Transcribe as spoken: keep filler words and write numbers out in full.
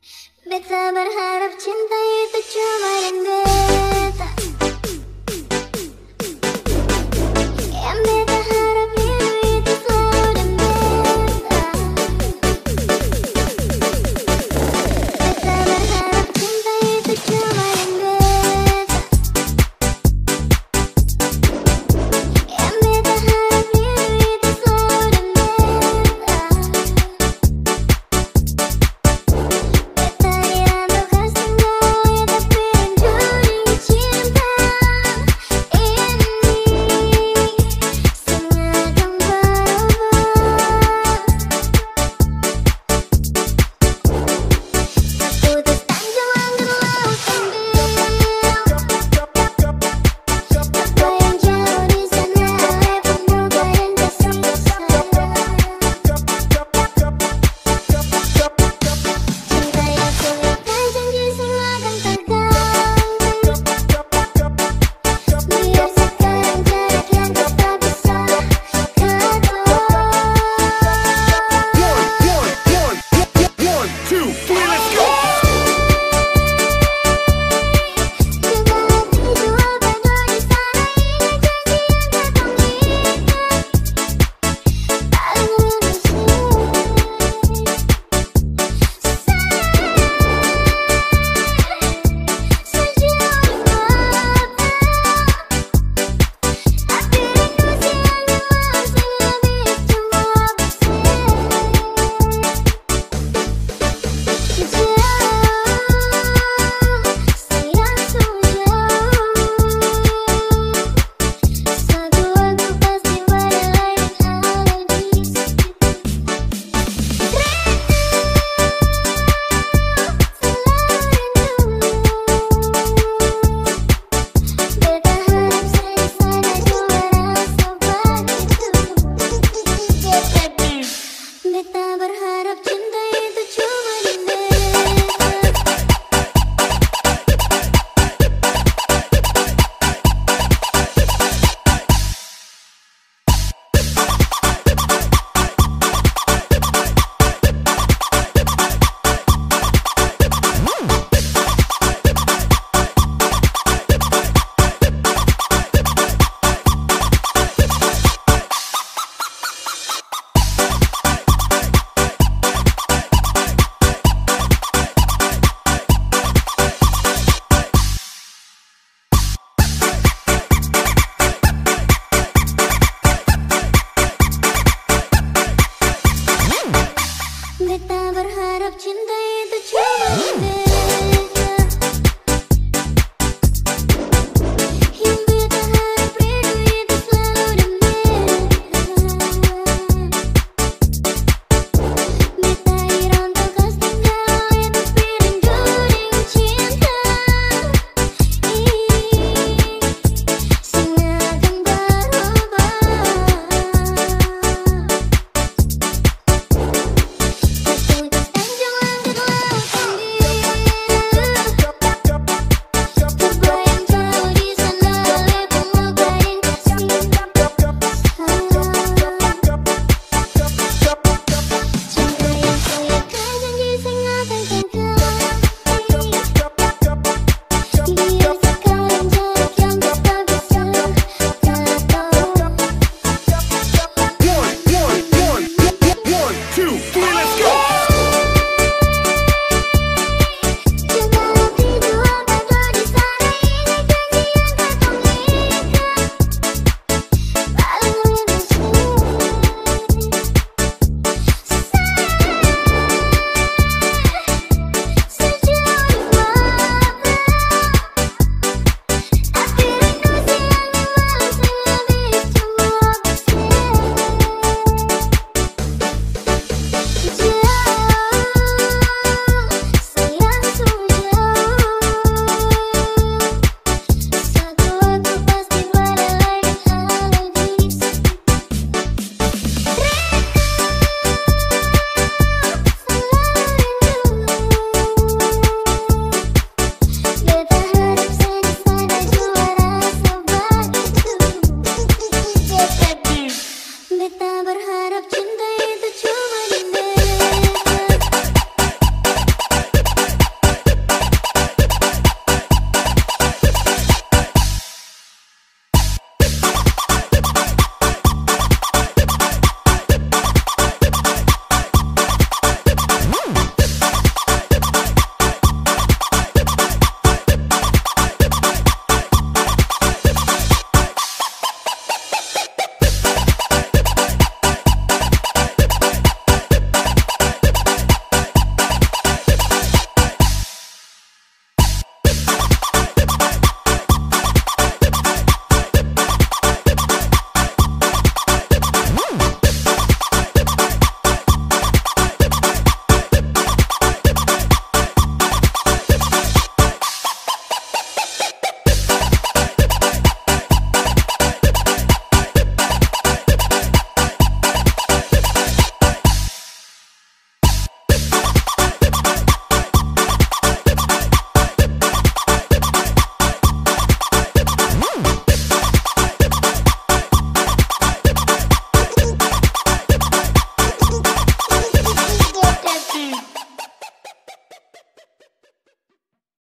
Beta berharap cinta itu cuma yang beta, yang beta harap hidup itu selalu dan beta. Beta berharap cinta itu cuma yang beta, yang beta harap hidup itu selalu dan beta. Beta dirantau kasih gaya tapi mencuri cinta ini sengaja berubah. Putus tanjung langit laut ambil, apa yang jauh di sana lepas duga dan tersisa. Cinta yang sulitkan janji semua akan tergantung. Biar sekarang jarak yang kita bisa One, one, one, one, one, two, three.